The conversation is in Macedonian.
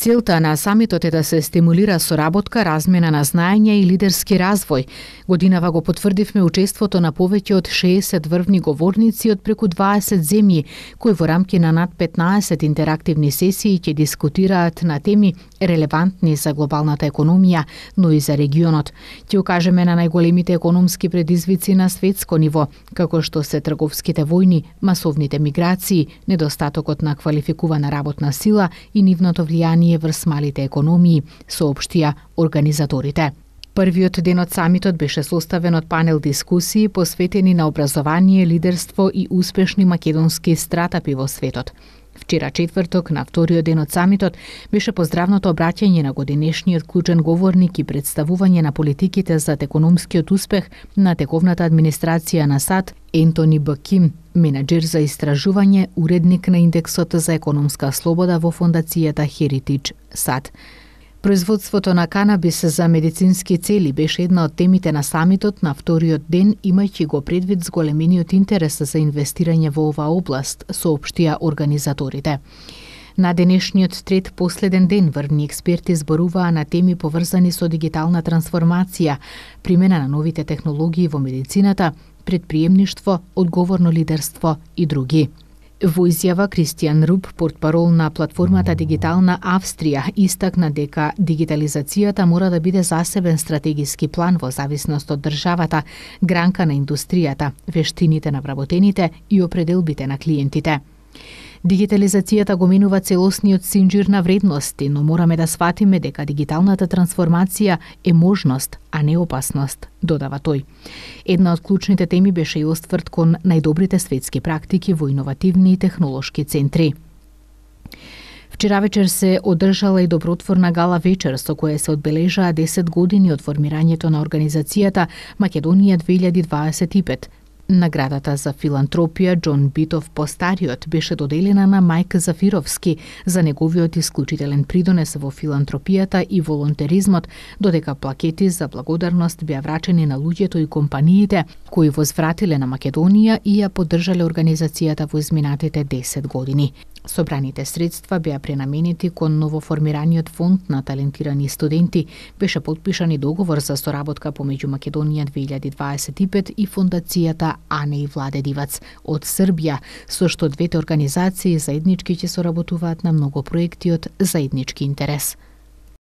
Целта на самитот е да се стимулира соработка, размена на знаења и лидерски развој. Годинава го потврдивме учеството на повеќе од 60 врвни говорници од преку 20 земји, кои во рамки на над 15 интерактивни сесии ќе дискутираат на теми релевантни за глобалната економија, но и за регионот. Ќе укажеме на најголемите економски предизвици на светско ниво, како што се трговските војни, масовните миграции, недостатокот на квалификувана работна сила и нивното влијание врз малите економии, соопштија организаторите. Првиот ден од самитот беше составен од панел дискусии посветени на образование, лидерство и успешни македонски стратапи во светот. Вчера четврток, на вториот ден од самитот, беше поздравното обраќање на годинешниот клучен говорник и представување на политиките за економскиот успех на тековната администрација на САД Ентони Б. Ким, менаџер за истражување, уредник на индексот за економска слобода во фондацијата Heritage САД. Производството на канабис за медицински цели беше една од темите на самитот на вториот ден, имајќи го предвид зголемениот интерес за инвестирање во оваа област, соопштија организаторите. На денешниот трет последен ден врвни експерти зборуваа на теми поврзани со дигитална трансформација, примена на новите технологии во медицината, предприемништво, одговорно лидерство и други. Во изјава Кристијан Руб, портпарол на платформата Дигитална Австрија, истакна дека дигитализацијата мора да биде засебен стратегиски план во зависност од државата, гранка на индустријата, вештините на вработените и определбите на клиентите. Дигитализацијата го менува целосниот синџир на вредности, но мораме да сватиме дека дигиталната трансформација е можност, а не опасност, додава тој. Една од клучните теми беше и остврт кон најдобрите светски практики во иновативни и технолошки центри. Вчера вечер се одржала и добротворна гала вечер со која се одбележаа 10 години од формирањето на организацијата Македонија 2025. Наградата за филантропија Џон Битов Постариот беше доделена на Мајк Зафировски за неговиот исклучителен придонес во филантропијата и волонтеризмот, додека плакети за благодарност беа врачени на луѓето и компаниите кои возвратиле на Македонија и ја поддржале организацијата во изминатите 10 години. Собраните средства беа пренаменети кон новоформираниот фонд на талентирани студенти, беше потпишан и договор за соработка помеѓу Македонија 2025 и фондацијата Ане и Владе Дивац од Србија, со што двете организации заеднички ќе соработуваат на многу проекти од заеднички интерес.